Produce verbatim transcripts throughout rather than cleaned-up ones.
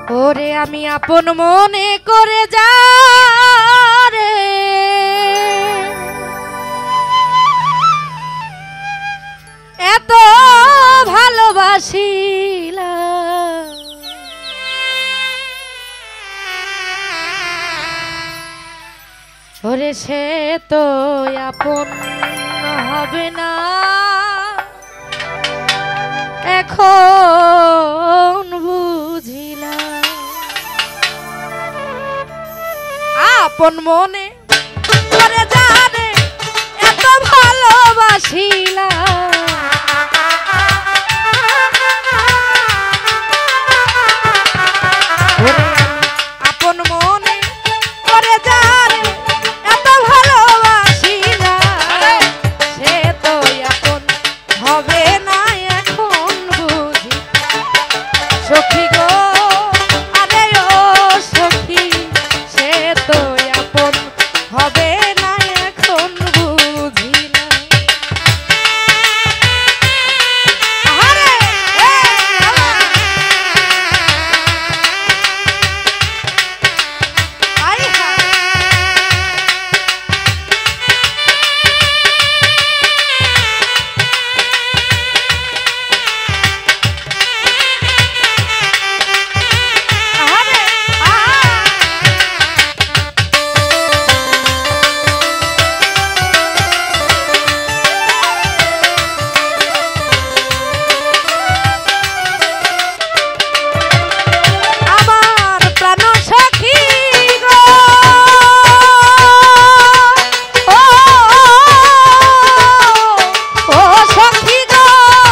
ওরে আমি আপন মনে করে যা রে এত ভালোবাসিলাম ওরে সে তো আপন হবে না এখন বুঝিলাম আপন মনে করে জানে এত ভালোবাসিলাম আপন মনে করে জানে এত ভালোবাসিলাম সে তো আপন হবে না এখন বুঝি সখী গো আরে ও সখী সে তো আপন হবে না এখন বুঝিলাম আরে আই হায় আরে আ আমার প্রাণ সখী গো ও ও সখী গো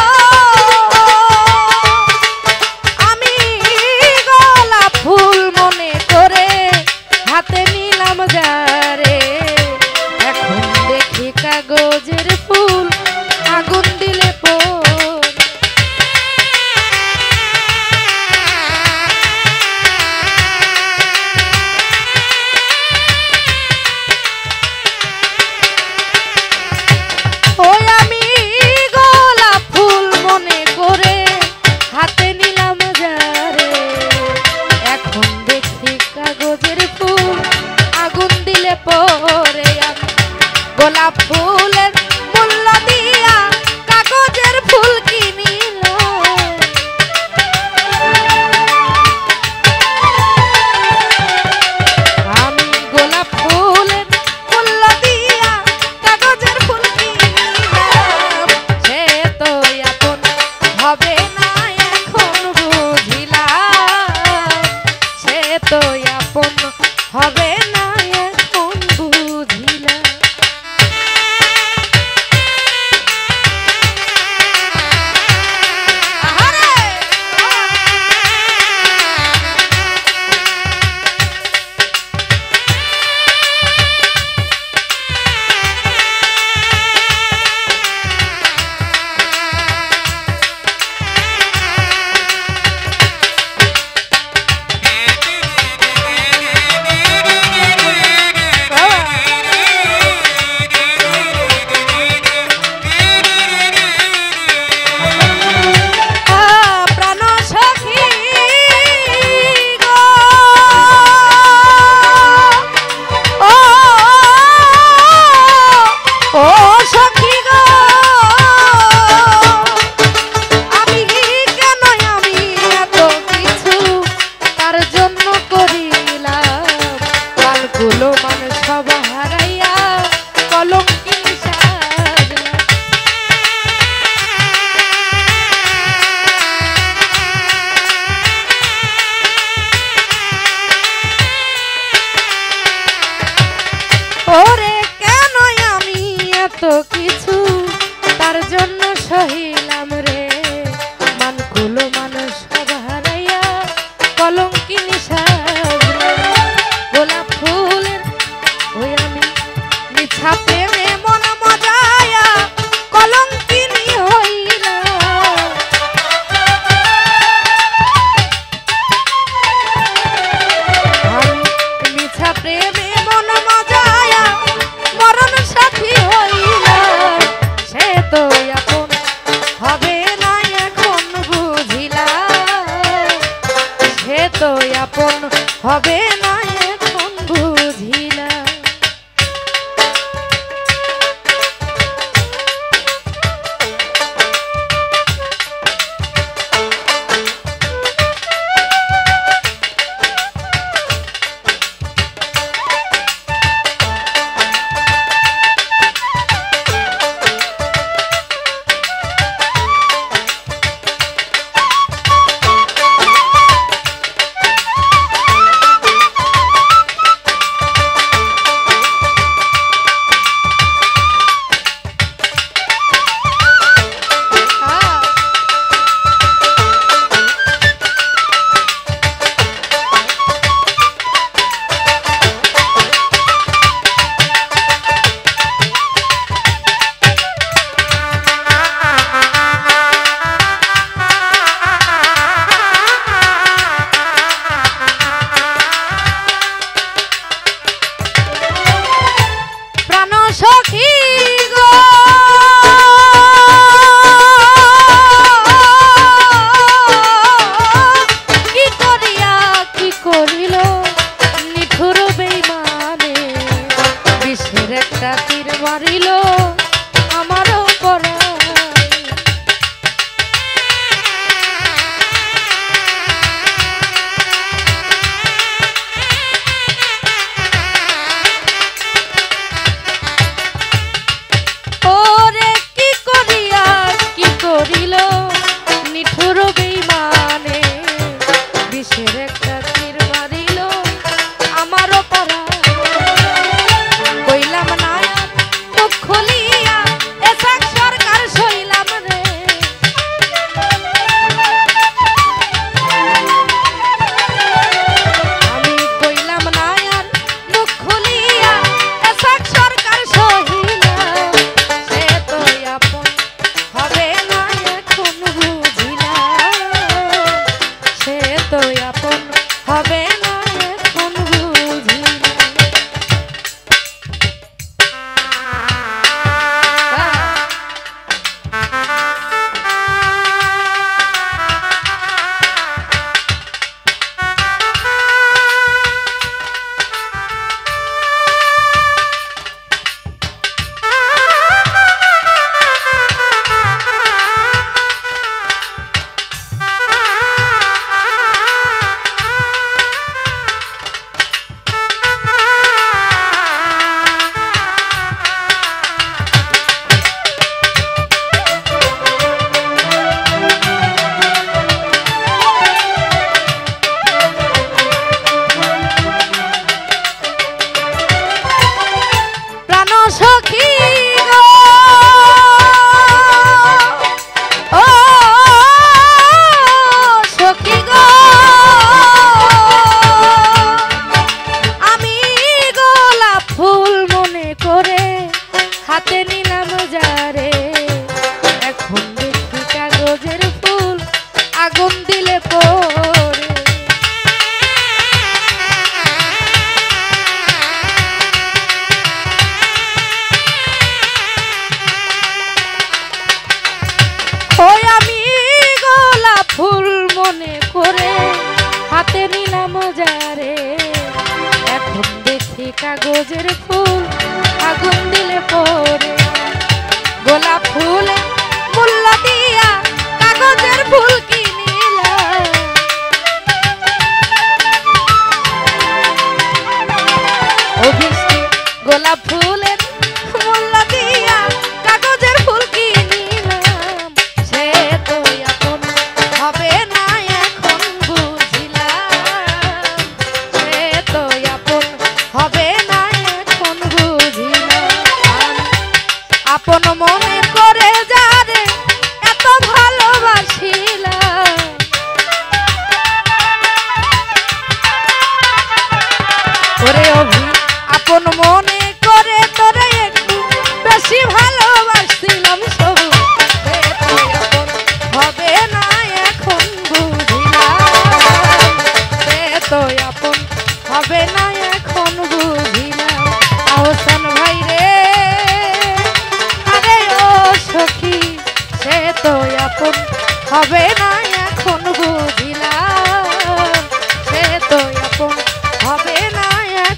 আমি গোলাপ ফুল মনে করে হাতে নিলাম যারে এখন দেখি কাগজের ফুল আগুন দিলে পড়ে ওই আমি গোলাপ ফুল মনে করে হাতে নিলাম যারে এখন দেখি কাগজের ফুল আগুন দিলে পরে আমি গোলাপ ফুলের মূল্য দিয়া কাগজের ফুল কিনিল আমি গোলাপ ফুলের মূল্য দিয়া কাগজের ফুল কিনিলাম সে তো আপন হবে না এখন বুঝিলাম সে তো আপন হবে না এখন বুঝিলাম আহারে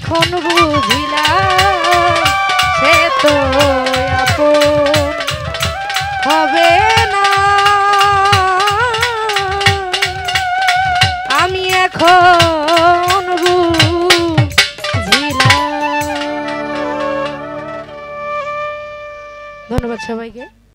এখন বুঝিলাম সে তো আপন হবে না। আমি এখন বুঝিলাম। ধন্যবাদ সবাইকে।